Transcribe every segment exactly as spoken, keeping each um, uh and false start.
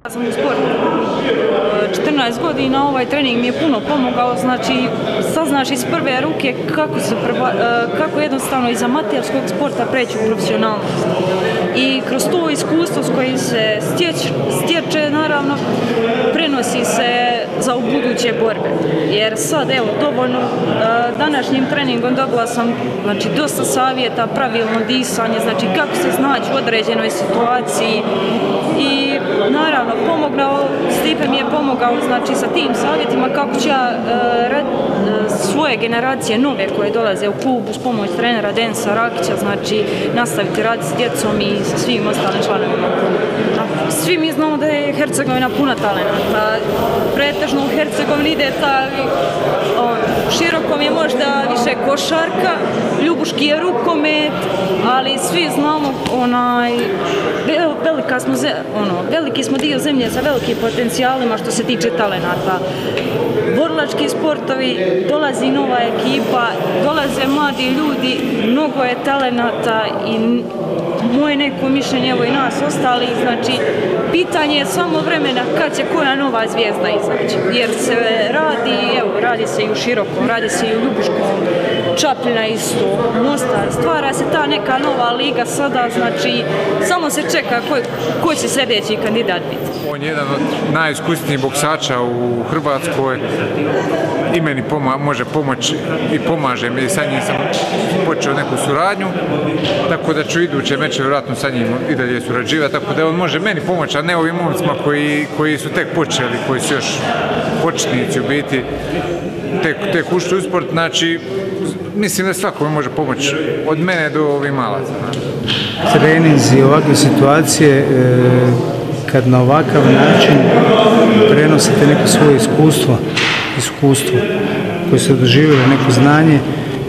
Ja sam u sportu četrnaest godina, ovaj trening mi je puno pomogao, znači saznaš iz prve ruke kako, se prva, kako jednostavno iz amaterskog sporta preći u profesionalnost. I kroz to iskustvo s kojim se stječ, stječe, naravno, prenosi se za u buduće borbe. Jer sad, evo, dovoljno današnjim treningom dobila sam, znači, dosta savjeta, pravilno disanje, znači kako se snaći u određenoj situaciji i naravno pomogao, Stipe mi je pomogao, znači, sa tim savjetima kako ću ja e, svoje generacije nove koje dolaze u klubu s pomoć trenera Denisa Rakića, znači nastaviti raditi s djecom i sa svim ostalim članovima kluba. Svi mi znamo da je Hercegovina puna talenta, pretežno u Hercegovini ide ta, on, širokom je možda više košarka, ljubuški je rukomet, ali svi znamo onaj, velika smo, ono, veliki smo dio zemlje sa velikim potencijalima što se tiče talenata. Borilački sportovi, dolazi nova ekipa, dolaze mladi ljudi, mnogo je talenata i moje neko mišljenje, evo i nas ostali, znači pitanje je samo vremena kad će koja nova zvijezda izaći, jer se radi, evo, radi se i u Širokom, radi se i u Ljubuškom, Čapljina isto, Mostar, stvara se ta neka nova liga sada, znači samo se čeka ko, ko će sljedeći kandidat biti. On je jedan od najiskusnijih boksača u Hrvatskoj i meni poma može pomoći i pomaže mi, sa njim sam počeo neku suradnju, tako da ću iduće meče vjerojatno sa njim i dalje surađivati, tako da on može meni pomoći, a ne ovim momcima koji, koji su tek počeli, koji su još početnici u biti, tek, tek ušli u sport, znači mislim da svakome može pomoći, od mene do ovih malaca. Treninzi, ovakve situacije, kad na ovakav način prenosite neko svoje iskustvo, iskustvo koje se doživjeli, neko znanje,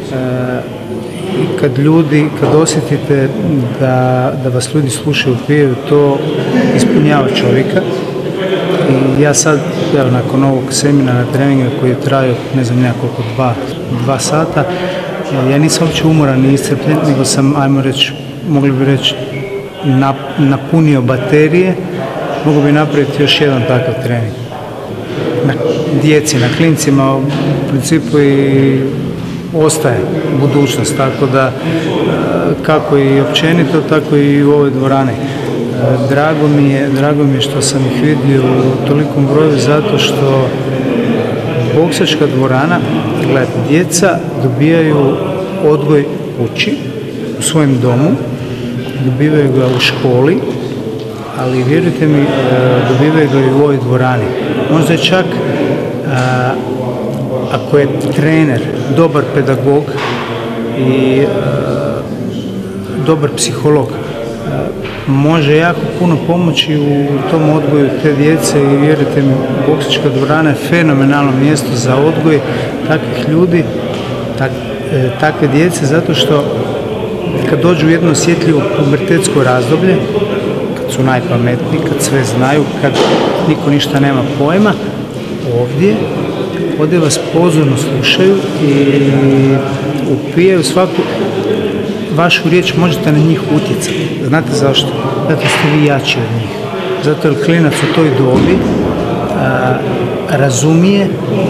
i kad ljudi, kad osjetite da, da vas ljudi slušaju, pijaju, to ispunjava čovjeka. I ja sad, evo, nakon ovog seminara, treninga koji je trajao, ne znam, nekoliko dva, dva sata, ja nisam uopće umoran i iscrpljen, nego sam, ajmo reći, mogli bi reći, napunio baterije, mogu bi napraviti još jedan takav trening. Na djeci, na klincima, u principu i ostaje budućnost, tako da kako i općenito, tako i u ovoj dvorani. Drago mi je, drago mi je što sam ih vidio u tolikom broju, zato što boksačka dvorana, gledajte, djeca dobijaju odgoj kući, u svojem domu, dobivaju ga u školi, ali vjerujte mi, dobivaju ga i u ovoj dvorani. Možda je čak, a, ako je trener, dobar pedagog i a, dobar psiholog, a, može jako puno pomoći u tom odgoju te djece i vjerujte mi, boksačka dvorana je fenomenalno mjesto za odgoj takvih ljudi, tak, e, takve djece, zato što kad dođu u jedno osjetljivo pubertetsko razdoblje, kad su najpametniji, kad sve znaju, kad niko ništa nema pojma, ovdje, ovdje vas pozorno slušaju i upijaju svaku vašu riječ, možete na njih utjecati. Znate zašto? Zato ste vi jači od njih. Zato jer klinac u toj dobi a, razumije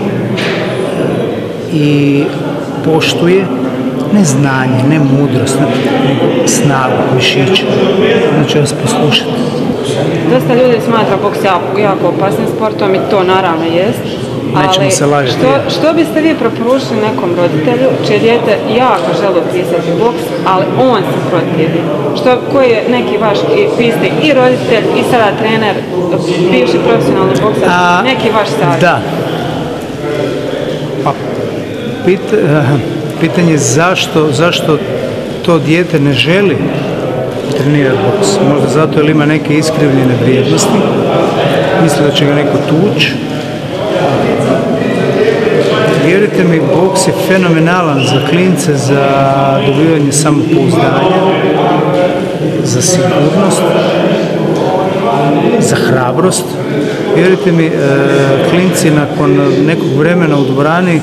i poštuje ne znanje, ne mudrost, nego snagu, mišića. Znači vas poslušati. Dosta ljudi smatra boks jako opasnim sportom i to naravno jest. Nećemo se lažiti. Što, što biste vi preporučili nekom roditelju čije dijete jako želi upisati boks, ali on se protivi? Što, koji je neki vaš, vi ste i roditelj i sada trener, bivši profesionalni boksač, neki vaš savjet? Da. Pa, pit, pitanje je zašto, zašto to dijete ne želi trenirati boks. Možda zato jer ima neke iskrivljene vrijednosti, misli da će ga neko tući. Vjerujte mi, boks je fenomenalan za klince, za dobivanje samopouzdanja, za sigurnost, za hrabrost. Vjerujte mi, klinci nakon nekog vremena u dvorani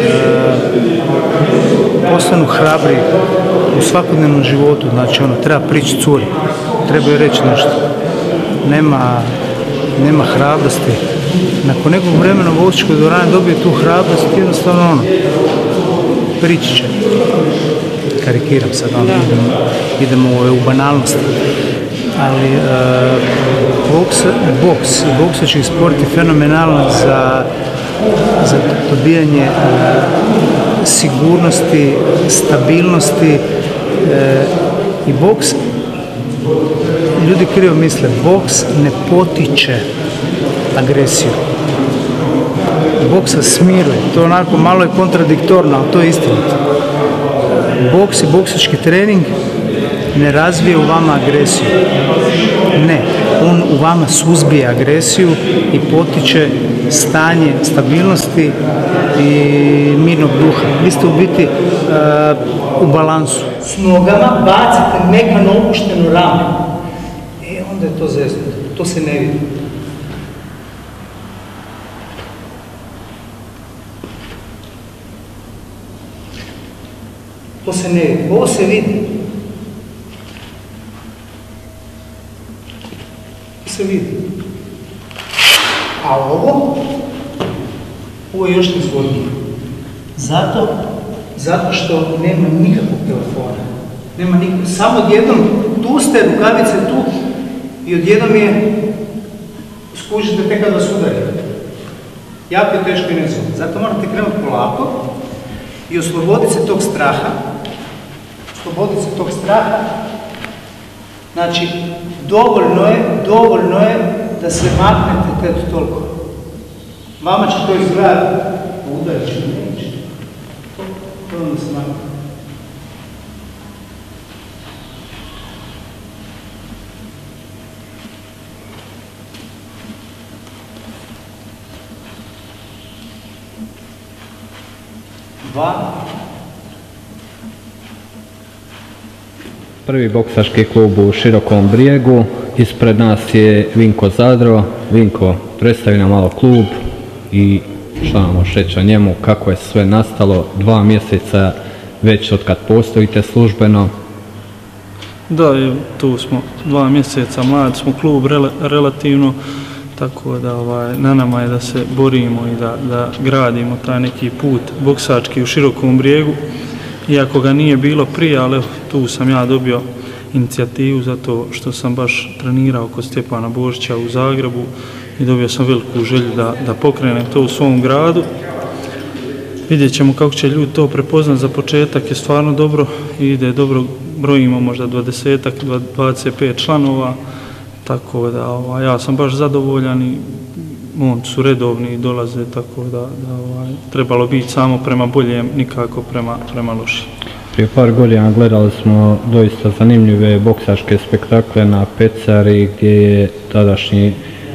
postanu hrabri u svakodnevnom životu. Znači, ono, treba prići curi, treba joj reći nešto. Nema, nema hrabrosti. Nakon nekog vremena u boksačkoj dvorani dobije tu hrabrost i jednostavno ono, prići će. Karikiram sad, ono, idemo, idemo u banalnost. Ali uh, boks, boks i boksački sport je fenomenalan za, za dobijanje uh, sigurnosti, stabilnosti uh, i boks, ljudi krivo misle, boks ne potiče agresiju. Boks se smiruje, to onako malo je kontradiktorno, ali to je istinito. Boks i boksački trening ne razvije u vama agresiju. Ne, on u vama suzbije agresiju i potiče stanje stabilnosti i mirnog duha. Vi ste u biti uh, u balansu. S nogama bacite mekano opuštenu rame. E, onda je to zeznuto. To se ne vidi. To se ne vidi. Ovo se vidi. To se vidi. A ovo, ovo je još nezgodnije. Zato, zato što nema nikakvog telefona. Nema nikakvog. Samo odjednom, tu ste, rukavice tu, i odjednom je, skužite tek kad vas udari. Jako je teško i nezgodno. Zato morate krenuti polako i osloboditi se tog straha. Osloboditi se tog straha. Znači, dovoljno je, dovoljno je da se maknete tek toliko. Vama će to izgledati, udarit će, neće. Dovoljno da se maknete. Dva. Prvi boksački klub u Širokom Brijegu, ispred nas je Vinko Zadro. Vinko, predstavi nam malo klub i šta nam možeš reći o njemu, kako je sve nastalo, dva mjeseca već od kad postojite službeno. Da, tu smo dva mjeseca, mladi smo klub rel relativno, tako da ovaj, na nama je da se borimo i da, da gradimo taj neki put boksački u Širokom Brijegu. Iako ga nije bilo prije, ali tu sam ja dobio inicijativu zato što sam baš trenirao kod Stjepana Božića u Zagrebu i dobio sam veliku želju da, da pokrenem to u svom gradu. Vidjet ćemo kako će ljudi to prepoznat. Za početak je stvarno dobro, ide dobro, brojimo možda dvadesetak, dvadeset pet članova, tako da ovaj, ja sam baš zadovoljan i momci su redovni i dolaze, tako da, da ovaj, trebalo biti samo prema boljem, nikako prema, prema lošim. Prije par godina gledali smo doista zanimljive boksačke spektakle na Pecari gdje je tadašnji e,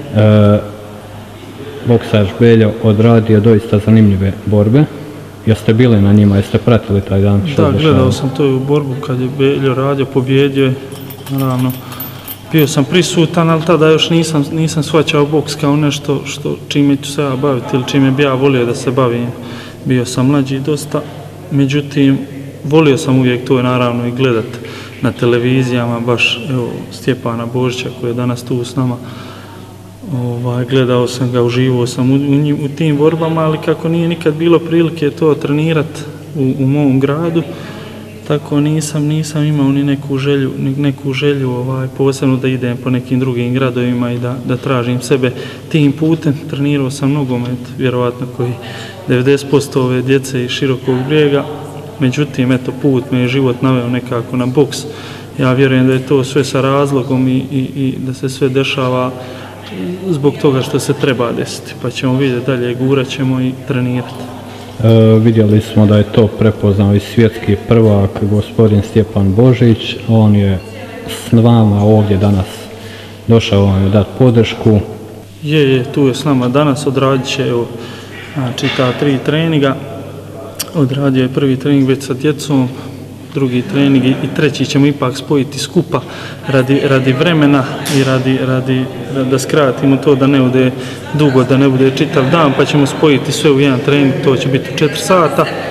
boksač Beljo odradio doista zanimljive borbe. Jeste bili na njima, jeste pratili taj dan? Da, gledao sam to u borbu kad je Beljo radio, pobjedio je, naravno. Bio sam prisutan, ali tada još nisam, nisam shvaćao boks kao nešto što, čime ću se ja baviti ili čime bi ja volio da se bavim. Bio sam mlađi dosta, međutim, volio sam uvijek to naravno i gledat na televizijama, baš evo, Stjepana Božića koji je danas tu s nama. Ovaj, gledao sam ga, uživao sam u, u, u tim borbama, ali kako nije nikad bilo prilike to trenirati u, u mom gradu, tako nisam, nisam imao ni neku želju, ni neku želju ovaj, posebno da idem po nekim drugim gradovima i da, da tražim sebe tim putem. Trenirao sam nogomet, vjerovatno koji devedeset posto ove djece iz Širokog Brijega, međutim, eto, put me je život naveo nekako na boks. Ja vjerujem da je to sve sa razlogom i, i, i da se sve dešava zbog toga što se treba desiti, pa ćemo vidjeti dalje, gurat ćemo i trenirati. E, vidjeli smo da je to prepoznao i svjetski prvak gospodin Stjepan Božić. On je s vama ovdje danas došao vam je dati podršku. Je, je, tu je s nama danas, odradit će evo, znači, ta tri treninga. Odradio je prvi trening već sa djecom, drugi trening i treći ćemo ipak spojiti skupa radi, radi vremena i radi, radi da skratimo to da ne bude dugo, da ne bude čitav dan, pa ćemo spojiti sve u jedan trening, to će biti četiri sata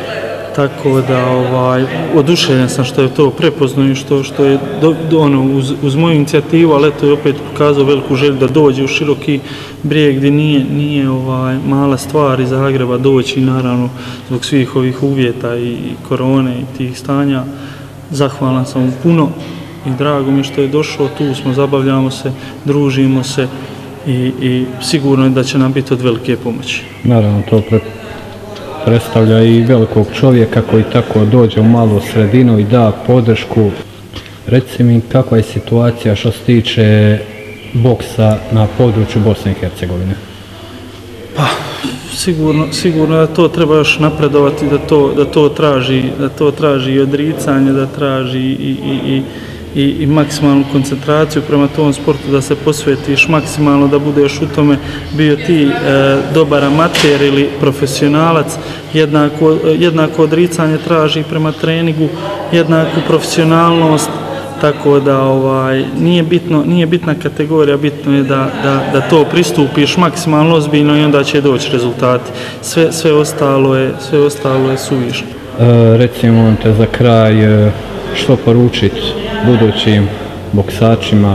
tako da ovaj, oduševljen sam što je to prepoznao i što, što je do, do, ono, uz, uz moju inicijativu, ali eto je opet pokazao veliku želju da dođe u Široki Brijeg gdje nije, nije ovaj, mala stvar iz Zagreba doći, naravno zbog svih ovih uvjeta i, i korone i tih stanja. Zahvalan sam mu puno i drago mi što je došao, tu smo, zabavljamo se, družimo se i, i sigurno je da će nam biti od velike pomoći. Naravno, to pre, predstavlja i velikog čovjeka koji tako dođe u malu sredinu i da podršku. Reci mi, kakva je situacija što se tiče boksa na području Bosne i Hercegovine? Pa, sigurno, sigurno da to treba još napredovati, da to, da to traži, da to traži i odricanje, da traži i, i, i I, i maksimalnu koncentraciju prema tom sportu, da se posvetiš maksimalno, da budeš u tome bio ti e, dobar amater ili profesionalac. Jednako, jednako odricanje traži prema treningu, jednaku profesionalnost, tako da ovaj, nije, bitno, nije bitna kategorija, bitno je da, da, da to pristupiš maksimalno ozbiljno i onda će doći rezultati. Sve, sve, ostalo, je, sve ostalo je suvišno. E, recimo te za kraj, e, što poručiti budućim boksačima,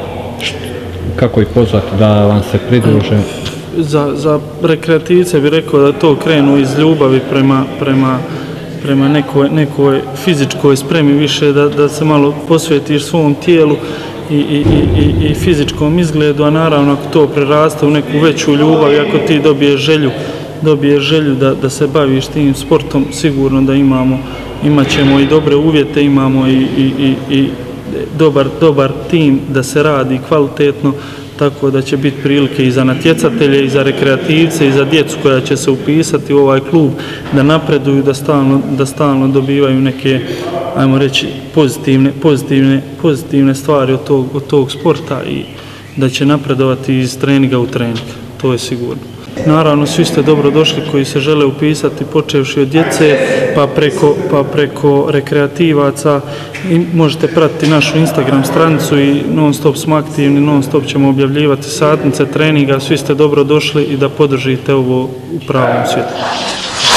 kako ih pozvati da vam se pridruže? Za, za rekreativce bih rekao da to krenu iz ljubavi prema, prema, prema nekoj, nekoj fizičkoj spremi više, da, da se malo posvetiš svom tijelu i, i, i, i fizičkom izgledu, a naravno ako to preraste u neku veću ljubav i ako ti dobiješ želju, dobiješ želju da, da se baviš tim sportom, sigurno da imamo imat ćemo i dobre uvjete, imamo i, i, i, i dobar, dobar tim da se radi kvalitetno, tako da će biti prilike i za natjecatelje, i za rekreativce, i za djecu koja će se upisati u ovaj klub, da napreduju, da stalno, da stalno dobivaju neke, ajmo reći, pozitivne, pozitivne, pozitivne stvari od tog, od tog sporta i da će napredovati iz treninga u trening, to je sigurno. Naravno, svi ste dobro došli koji se žele upisati, počevši od djece pa preko, pa preko rekreativaca. I možete pratiti našu Instagram stranicu i non stop smo aktivni, non stop ćemo objavljivati satnice treninga. Svi ste dobro došli i da podržite ovo u pravom svijetu.